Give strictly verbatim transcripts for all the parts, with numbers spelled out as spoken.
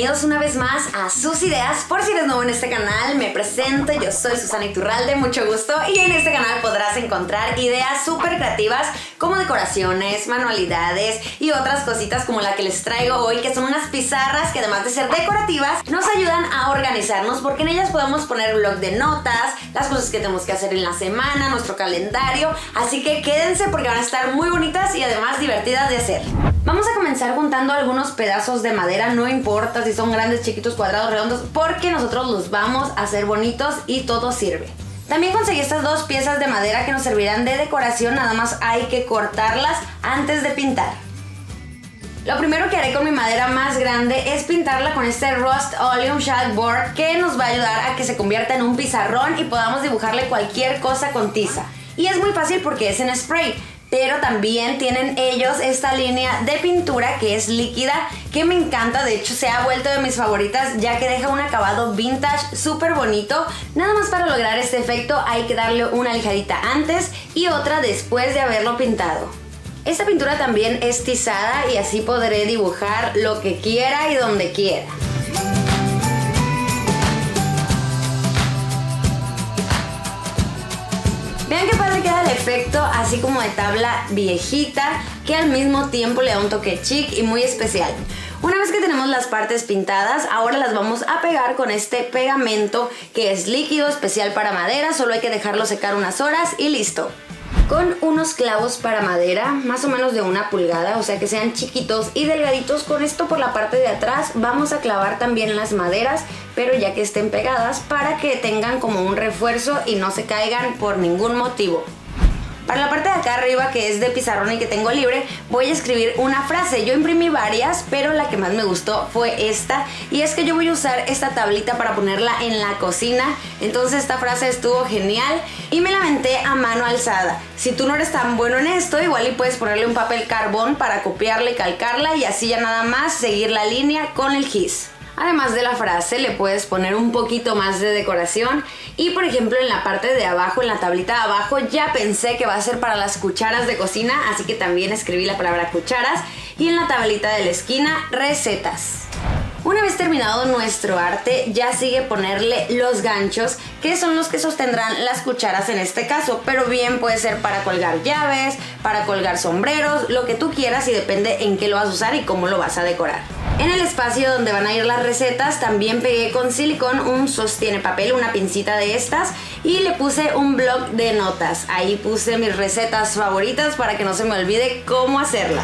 bienvenidos una vez más a Sus Ideas. Por si eres nuevo en este canal, me presento, yo soy Susana Iturralde, mucho gusto. Y en este canal podrás encontrar ideas súper creativas como decoraciones, manualidades y otras cositas como la que les traigo hoy, que son unas pizarras que además de ser decorativas, nos ayudan a organizarnos porque en ellas podemos poner blog de notas, las cosas que tenemos que hacer en la semana, nuestro calendario. Así que quédense porque van a estar muy bonitas y además divertidas de hacer. Vamos a comenzar juntando algunos pedazos de madera, no importa si son grandes, chiquitos, cuadrados, redondos, porque nosotros los vamos a hacer bonitos y todo sirve. También conseguí estas dos piezas de madera que nos servirán de decoración, nada más hay que cortarlas antes de pintar. Lo primero que haré con mi madera más grande es pintarla con este Rust-Oleum Chalkboard que nos va a ayudar a que se convierta en un pizarrón y podamos dibujarle cualquier cosa con tiza. Y es muy fácil porque es en spray. Pero también tienen ellos esta línea de pintura que es líquida, que me encanta, de hecho se ha vuelto de mis favoritas ya que deja un acabado vintage súper bonito. Nada más para lograr este efecto hay que darle una lijadita antes y otra después de haberlo pintado. Esta pintura también es tizada y así podré dibujar lo que quiera y donde quiera. Vean qué padre queda el efecto, así como de tabla viejita, que al mismo tiempo le da un toque chic y muy especial. Una vez que tenemos las partes pintadas, ahora las vamos a pegar con este pegamento que es líquido, especial para madera, solo hay que dejarlo secar unas horas y listo. Con unos clavos para madera, más o menos de una pulgada, o sea que sean chiquitos y delgaditos, con esto por la parte de atrás vamos a clavar también las maderas, pero ya que estén pegadas para que tengan como un refuerzo y no se caigan por ningún motivo. Para la parte de acá arriba, que es de pizarrón y que tengo libre, voy a escribir una frase. Yo imprimí varias, pero la que más me gustó fue esta. Y es que yo voy a usar esta tablita para ponerla en la cocina. Entonces esta frase estuvo genial y me la aventé a mano alzada. Si tú no eres tan bueno en esto, igual y puedes ponerle un papel carbón para copiarla y calcarla y así ya nada más seguir la línea con el gis. Además de la frase le puedes poner un poquito más de decoración y por ejemplo en la parte de abajo, en la tablita de abajo, ya pensé que va a ser para las cucharas de cocina, así que también escribí la palabra cucharas y en la tablita de la esquina, recetas. Una vez terminado nuestro arte, ya sigue ponerle los ganchos, que son los que sostendrán las cucharas en este caso, pero bien puede ser para colgar llaves, para colgar sombreros, lo que tú quieras y depende en qué lo vas a usar y cómo lo vas a decorar. En el espacio donde van a ir las recetas también pegué con silicón un sostiene papel, una pincita de estas, y le puse un bloc de notas. Ahí puse mis recetas favoritas para que no se me olvide cómo hacerlas.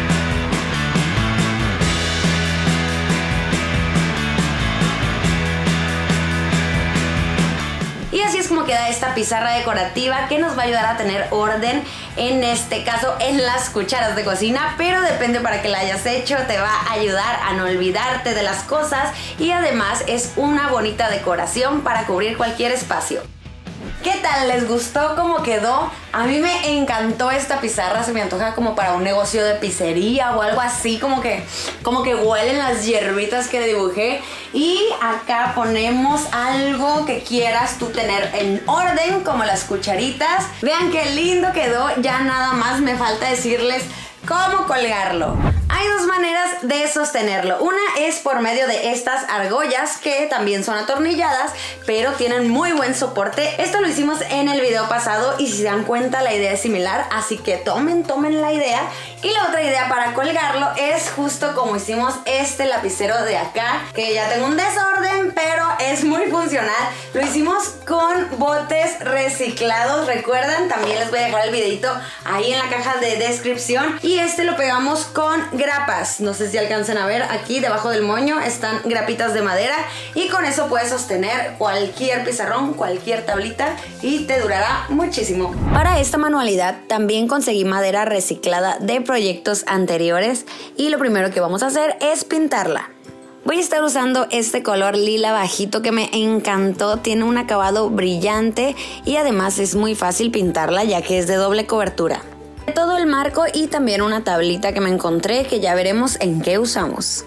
Y así es como queda esta pizarra decorativa que nos va a ayudar a tener orden, en este caso en las cucharas de cocina, pero depende para que la hayas hecho, te va a ayudar a no olvidarte de las cosas y además es una bonita decoración para cubrir cualquier espacio. ¿Qué tal? ¿Les gustó cómo quedó? A mí me encantó esta pizarra, se me antoja como para un negocio de pizzería o algo así, como que, como que huelen las hierbitas que dibujé. Y acá ponemos algo que quieras tú tener en orden, como las cucharitas. Vean qué lindo quedó, ya nada más me falta decirles cómo colgarlo. Hay dos maneras de sostenerlo. Una es por medio de estas argollas que también son atornilladas, pero tienen muy buen soporte. Esto lo hicimos en el video pasado y si se dan cuenta la idea es similar, así que tomen, tomen la idea. Y la otra idea para colgarlo es justo como hicimos este lapicero de acá, que ya tengo un desorden, pero es muy funcional. Lo hicimos con botes reciclados, recuerdan, también les voy a dejar el videito ahí en la caja de descripción. Y este lo pegamos con grapas, no sé si alcanzan a ver, aquí debajo del moño están grapitas de madera y con eso puedes sostener cualquier pizarrón, cualquier tablita y te durará muchísimo. Para esta manualidad también conseguí madera reciclada de proyectos anteriores y lo primero que vamos a hacer es pintarla. Voy a estar usando este color lila bajito que me encantó, tiene un acabado brillante y además es muy fácil pintarla ya que es de doble cobertura. Todo el marco y también una tablita que me encontré que ya veremos en qué usamos.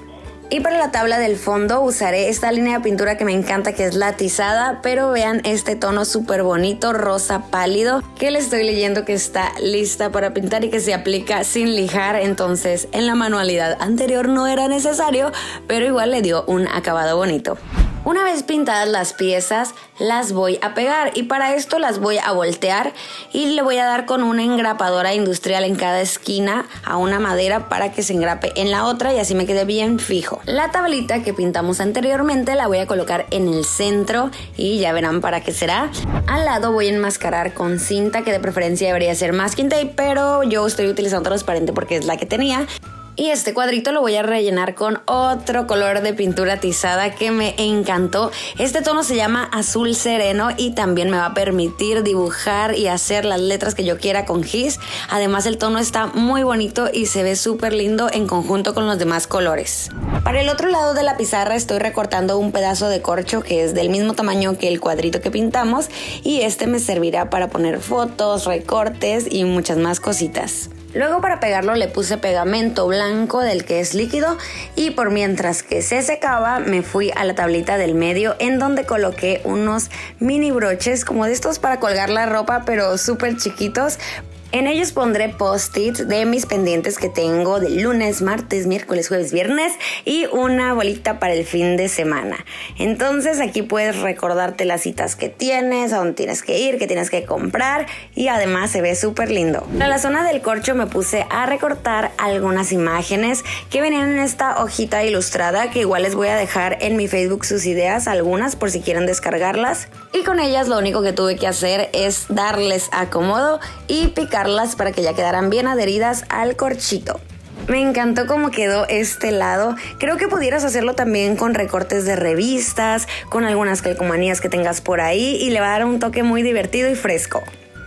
Y para la tabla del fondo usaré esta línea de pintura que me encanta, que es la tizada, pero vean este tono súper bonito, rosa pálido, que le estoy leyendo que está lista para pintar y que se aplica sin lijar. Entonces en la manualidad anterior no era necesario, pero igual le dio un acabado bonito. Una vez pintadas las piezas, las voy a pegar y para esto las voy a voltear y le voy a dar con una engrapadora industrial en cada esquina a una madera para que se engrape en la otra y así me quede bien fijo. La tablita que pintamos anteriormente la voy a colocar en el centro y ya verán para qué será. Al lado voy a enmascarar con cinta, que de preferencia debería ser masking tape, pero yo estoy utilizando transparente porque es la que tenía. Y este cuadrito lo voy a rellenar con otro color de pintura tizada que me encantó. Este tono se llama azul sereno y también me va a permitir dibujar y hacer las letras que yo quiera con gis. Además el tono está muy bonito y se ve súper lindo en conjunto con los demás colores. Para el otro lado de la pizarra estoy recortando un pedazo de corcho que es del mismo tamaño que el cuadrito que pintamos y este me servirá para poner fotos, recortes y muchas más cositas. Luego para pegarlo le puse pegamento blanco del que es líquido y por mientras que se secaba me fui a la tablita del medio en donde coloqué unos mini broches como de estos para colgar la ropa, pero súper chiquitos. En ellos pondré post-its de mis pendientes que tengo de lunes, martes, miércoles, jueves, viernes y una bolita para el fin de semana. Entonces aquí puedes recordarte las citas que tienes, a dónde tienes que ir, qué tienes que comprar y además se ve súper lindo. Para la zona del corcho me puse a recortar algunas imágenes que venían en esta hojita ilustrada que igual les voy a dejar en mi Facebook sus ideas, algunas por si quieren descargarlas. Y con ellas lo único que tuve que hacer es darles acomodo y picar para que ya quedaran bien adheridas al corchito. Me encantó cómo quedó este lado. Creo que pudieras hacerlo también con recortes de revistas, con algunas calcomanías que tengas por ahí y le va a dar un toque muy divertido y fresco.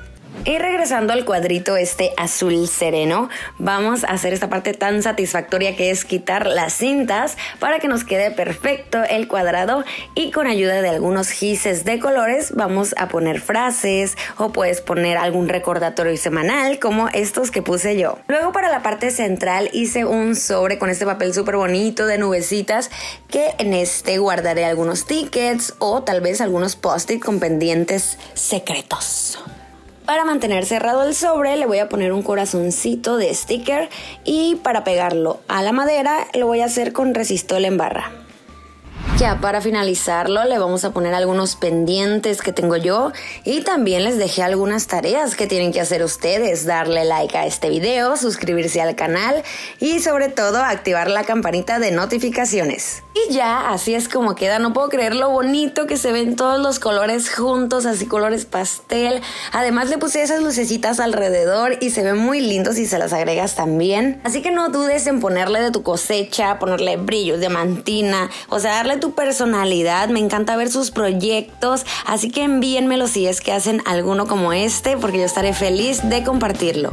Y regresando al cuadrito este azul sereno, vamos a hacer esta parte tan satisfactoria que es quitar las cintas para que nos quede perfecto el cuadrado y con ayuda de algunos gises de colores vamos a poner frases o puedes poner algún recordatorio semanal como estos que puse yo. Luego para la parte central hice un sobre con este papel súper bonito de nubecitas que en este guardaré algunos tickets o tal vez algunos post-it con pendientes secretos. Para mantener cerrado el sobre le voy a poner un corazoncito de sticker y para pegarlo a la madera lo voy a hacer con resistol en barra. Ya para finalizarlo le vamos a poner algunos pendientes que tengo yo y también les dejé algunas tareas que tienen que hacer ustedes. Darle like a este video, suscribirse al canal y sobre todo activar la campanita de notificaciones. Y ya, así es como queda. No puedo creer lo bonito que se ven todos los colores juntos, así colores pastel. Además le puse esas lucecitas alrededor y se ven muy lindos si se las agregas también. Así que no dudes en ponerle de tu cosecha, ponerle brillos, diamantina, o sea, darle tu personalidad. Me encanta ver sus proyectos, así que envíenmelo si es que hacen alguno como este, porque yo estaré feliz de compartirlo.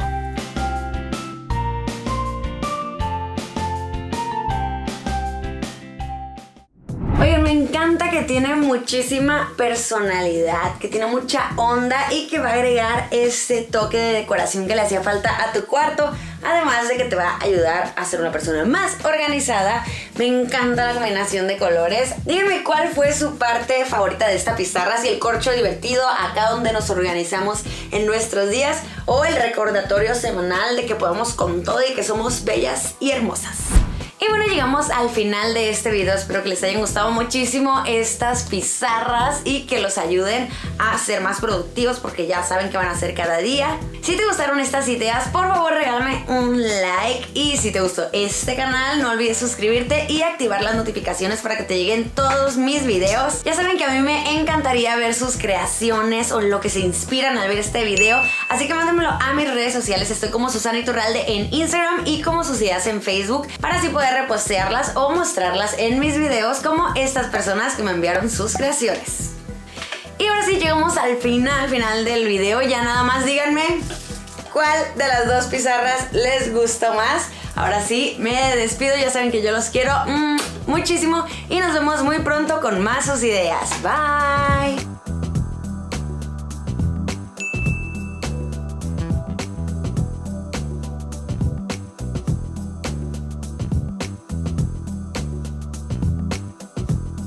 Oigan, me encanta que tiene muchísima personalidad, que tiene mucha onda y que va a agregar ese toque de decoración que le hacía falta a tu cuarto. Además de que te va a ayudar a ser una persona más organizada. Me encanta la combinación de colores. Díganme cuál fue su parte favorita de esta pizarra. Si el corcho divertido, acá donde nos organizamos en nuestros días, o el recordatorio semanal de que podemos con todo y que somos bellas y hermosas. Y bueno, llegamos al final de este video. Espero que les hayan gustado muchísimo estas pizarras y que los ayuden a ser más productivos, porque ya saben que van a hacer cada día. Si te gustaron estas ideas, por favor regálame un like. Y si te gustó este canal, no olvides suscribirte y activar las notificaciones para que te lleguen todos mis videos. Ya saben que a mí me encantaría ver sus creaciones o lo que se inspiran al ver este video. Así que mándenmelo a mis redes sociales. Estoy como Susana Iturralde en Instagram y como Sus Ideas en Facebook, para así poder repostearlas o mostrarlas en mis videos como estas personas que me enviaron sus creaciones. Y ahora sí llegamos al final, final del video. Ya nada más díganme cuál de las dos pizarras les gustó más. Ahora sí, me despido. Ya saben que yo los quiero mmm, muchísimo y nos vemos muy pronto con más Sus Ideas. Bye.